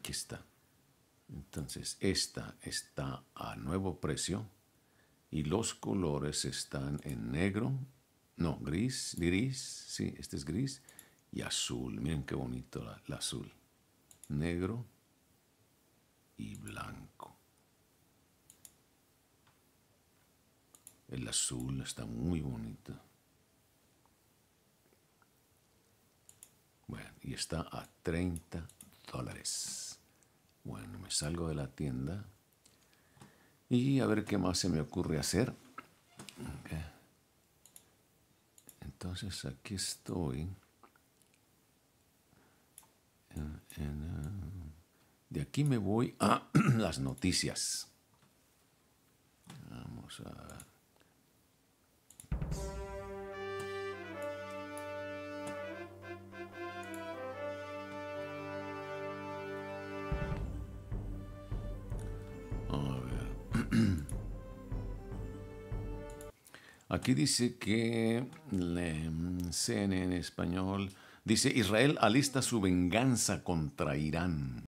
Aquí está. Entonces, esta está a nuevo precio y los colores están en negro, no, gris, sí, este es gris y azul. Miren qué bonito el azul. Negro y blanco. El azul está muy bonito. Bueno, y está a $30. Bueno, me salgo de la tienda y a ver qué más se me ocurre hacer. Okay. Entonces aquí estoy. De aquí me voy a las noticias. Vamos a ver. Aquí dice que CNN en español dice Israel alista su venganza contra Irán.